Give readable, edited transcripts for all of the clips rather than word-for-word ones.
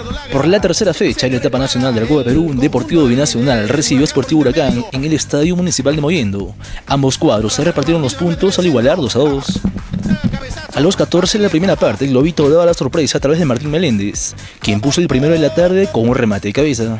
Por la tercera fecha en la etapa nacional de la Copa Perú, Deportivo Binacional recibió a Sportivo Huracán en el Estadio Municipal de Mollendo. Ambos cuadros se repartieron los puntos al igualar 2-2. A los 14 de la primera parte, el Globito daba la sorpresa a través de Martín Meléndez, quien puso el primero de la tarde con un remate de cabeza.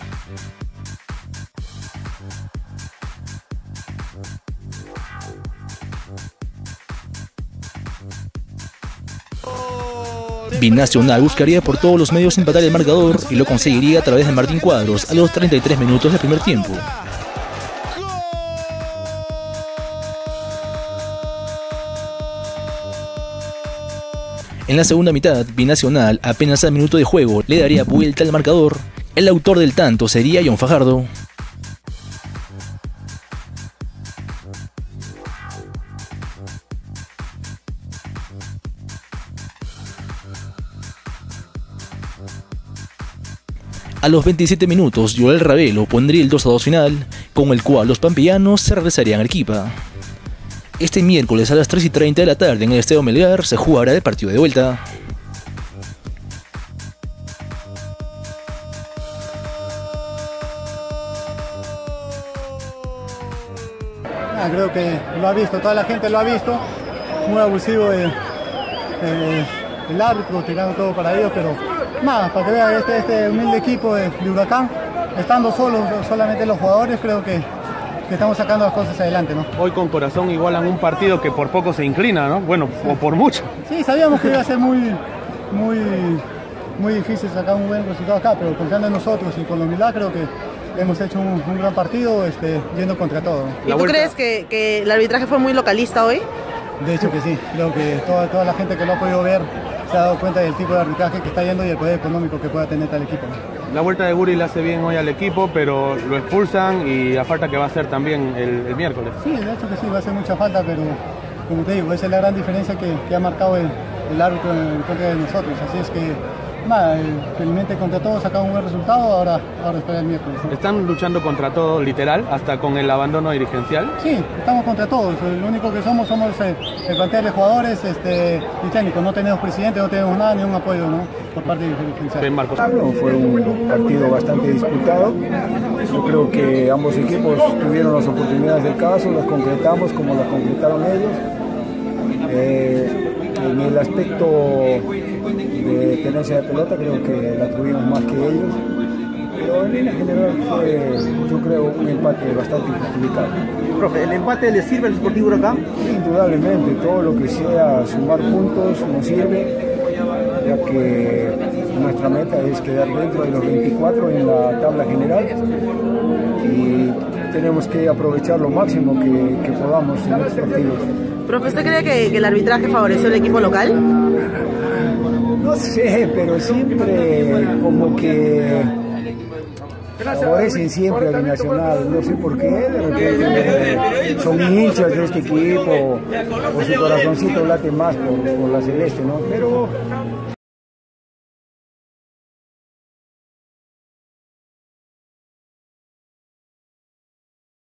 Binacional buscaría por todos los medios empatar el marcador y lo conseguiría a través de Martín Cuadros a los 33 minutos del primer tiempo. En la segunda mitad, Binacional, apenas al minuto de juego, le daría vuelta al marcador. El autor del tanto sería John Fajardo. A los 27 minutos, Joel Ravelo pondría el 2-2 final, con el cual los pampeanos se regresarían a Arequipa. Este miércoles a las 3:30 de la tarde en el Estadio Melgar se jugará el partido de vuelta. Creo que lo ha visto, toda la gente lo ha visto, muy abusivo el árbitro, tirando todo para ellos, pero nada, para que vean este humilde equipo de Huracán, estando solamente los jugadores, creo que estamos sacando las cosas adelante, ¿no? Hoy con corazón igualan un partido que por poco se inclina, ¿no? Bueno, sí. O por mucho. Sí, sabíamos que iba a ser muy difícil sacar un buen resultado acá, pero confiando en nosotros y con la humildad creo que hemos hecho un gran partido yendo contra todo, ¿no? ¿Y tú crees que el arbitraje fue muy localista hoy? De hecho que sí, creo que toda la gente que lo ha podido ver se ha dado cuenta del tipo de arbitraje que está yendo y el poder económico que pueda tener tal equipo, ¿no? La vuelta de Guri le hace bien hoy al equipo, pero lo expulsan y la falta que va a hacer también el miércoles. Sí, de hecho que sí, va a hacer mucha falta, pero como te digo, esa es la gran diferencia que ha marcado el árbitro en contra de nosotros, así es que nada, felizmente contra todos sacamos un buen resultado, ahora espera el miércoles, ¿no? ¿Están luchando contra todo, literal, hasta con el abandono dirigencial? Sí, estamos contra todos, lo único que somos el plantel de jugadores y técnicos, no tenemos presidente, no tenemos nada, ni un apoyo, ¿no? Por parte dirigencial. Marcos. Fue un partido bastante disputado, yo creo que ambos equipos tuvieron las oportunidades del caso, las concretamos como las concretaron ellos. En el aspecto de tenencia de pelota creo que la tuvimos más que ellos, pero en línea general fue, yo creo, un empate bastante injustificado. Profe, ¿el empate le sirve al Sportivo Huracán? Indudablemente, todo lo que sea sumar puntos nos sirve, ya que nuestra meta es quedar dentro de los 24 en la tabla general y tenemos que aprovechar lo máximo que podamos en estos partidos. Profe, ¿usted cree que el arbitraje favoreció al equipo local? No sé, pero siempre como que favorecen siempre a Binacional, no sé por qué, de repente son hinchas de este equipo o su corazoncito late más por la celeste, ¿no? Pero